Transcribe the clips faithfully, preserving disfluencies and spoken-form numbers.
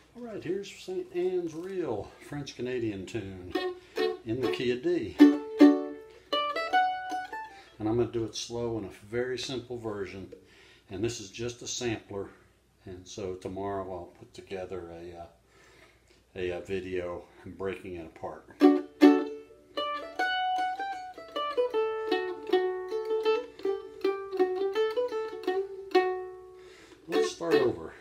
Alright, here's Saint Anne's Reel, French Canadian tune in the key of D. And I'm going to do it slow in a very simple version. And this is just a sampler. And so tomorrow I'll put together a, uh, a, a video and breaking it apart. Let's start over.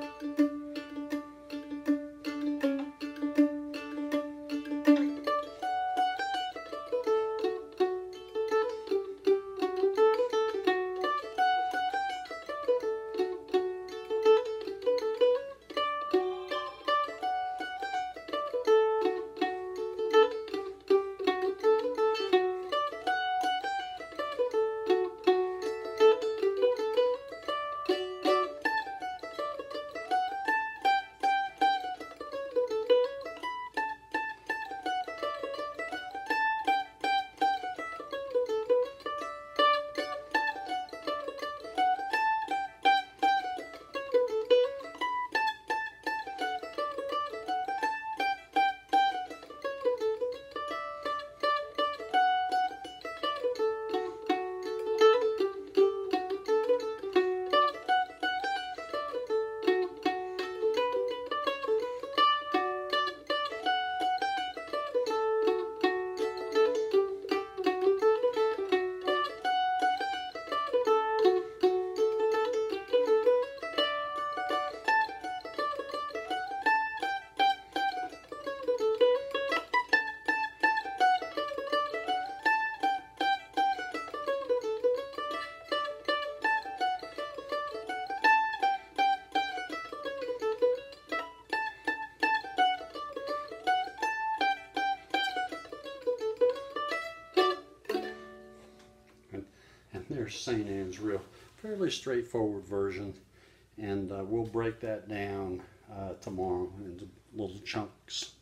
There's Saint Anne's Reel. Fairly straightforward version, and uh, we'll break that down uh, tomorrow into little chunks.